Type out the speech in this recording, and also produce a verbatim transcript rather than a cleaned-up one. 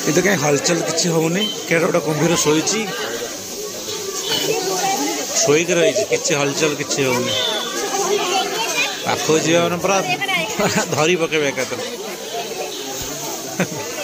ये तो कहीं हलचल किसी होनी क्या गोटे कुंभीर शोची शोक रही कि हलचल किसी होनी पाख जा पूरा धरी पकेबे एकाथरे।